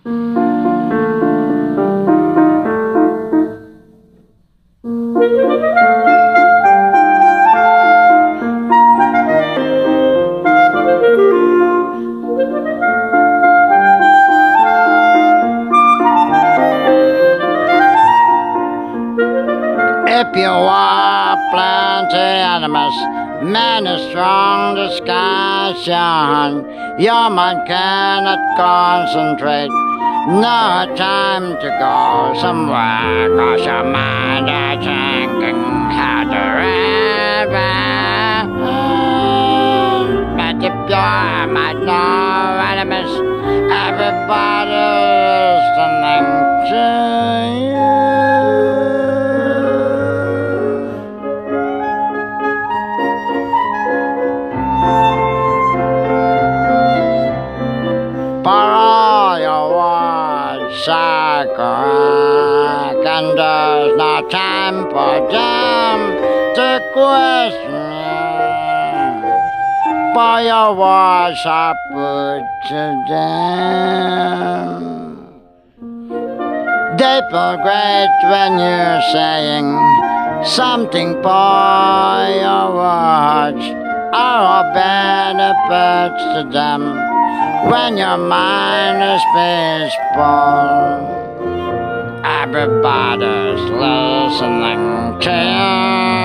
If you are plenty animus, man is strong discussion. Your mind cannot concentrate. No time to go somewhere, 'cause your mind is thinking how to run. But if you might know animus, everybody listening to you. For all your words, Sakura, and there's no time for them to question you. For your words are put to them. They feel great when you're saying something for your words are all benefits to them. When your mind is peaceful, everybody's listening to you.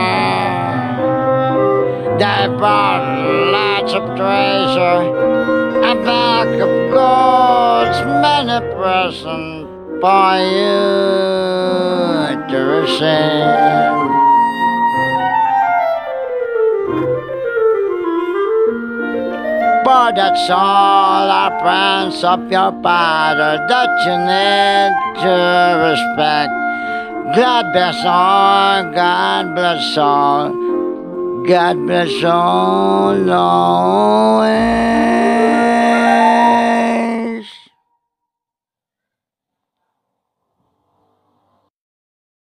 They brought lots of treasure and bag of gold's many presents for you to receive. But that's all our friends of your father that you need to respect. God bless all, God bless all, God bless all, always.